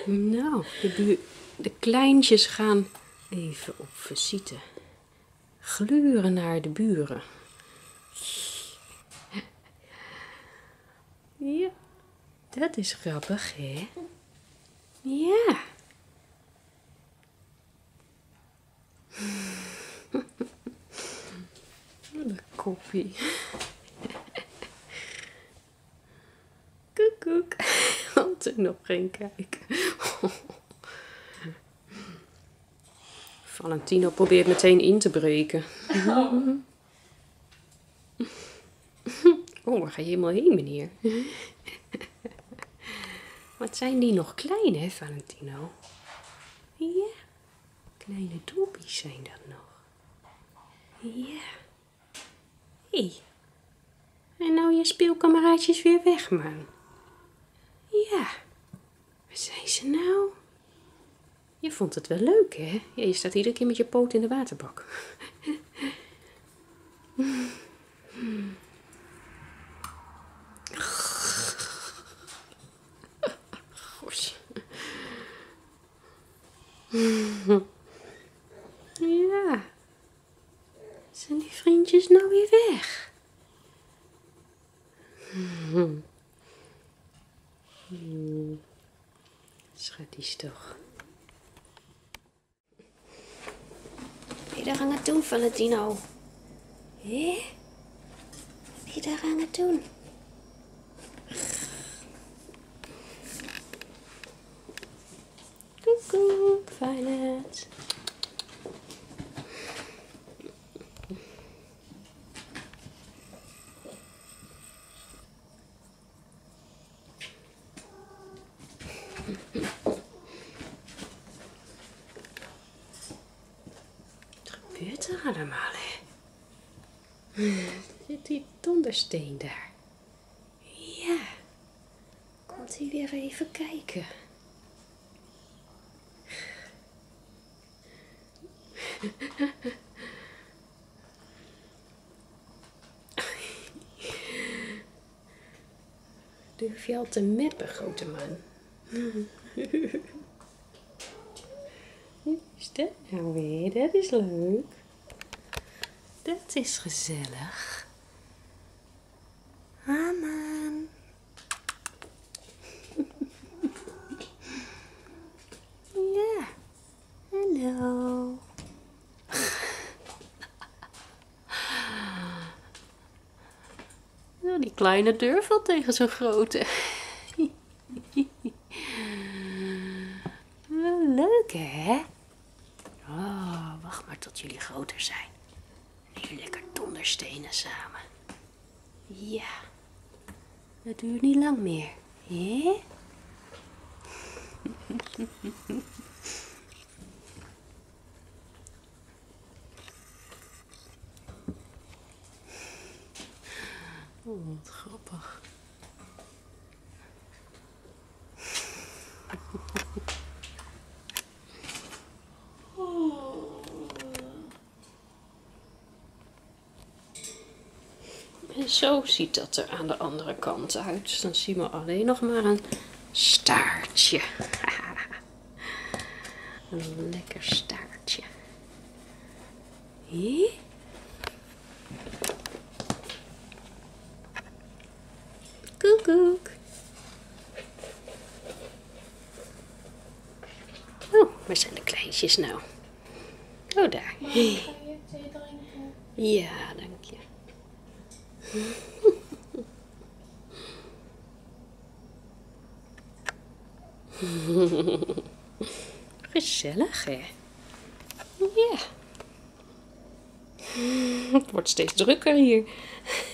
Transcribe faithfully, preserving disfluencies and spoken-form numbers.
Nou, de, buur, de kleintjes gaan even op visite. Gluren naar de buren. Ja, dat is grappig, hè? Ja. Wat een koppie. Koek, koek. Want er nog geen kijken. Valentino probeert meteen in te breken. Oh, oh, waar ga je helemaal heen, meneer? Wat zijn die nog klein, hè, Valentino? Ja, kleine doppies zijn dat nog. Ja. Hé. Hey. En nou je speelkameraadjes weer weg, man. Ja. Waar zijn ze nou? Je vond het wel leuk, hè? Ja, je staat iedere keer met je poot in de waterbak. Gosh. Ja. Zijn die vriendjes nou weer weg? Schatjes toch. Wat ben je daar aan het doen, Valentino? Hé? Wat ben je daar aan het doen? Koekoek, Violet. Wat gebeurt er allemaal, hè? Zit die dondersteen daar? Ja. Komt hij weer even kijken? Durf je al te meppen, grote man? Is dat nou weer? Dat is leuk. Dat is gezellig. Ah, man. Ja. Hallo. Nou, die kleine durft wel tegen zo'n grote. Wel leuk, hè? Oh, wacht maar tot jullie groter zijn. En jullie lekker donderstenen samen. Ja. Dat duurt niet lang meer, hè? Oh, wat grappig. En zo ziet dat er aan de andere kant uit. Dus dan zien we alleen nog maar een staartje. Een lekker staartje. Hé? Koekoek. Oh, waar zijn de kleintjes nou? Oh, daar. Mama, ga je thee drinken? Ja, dank je. Gezellig, hè? Ja. Het wordt steeds drukker hier.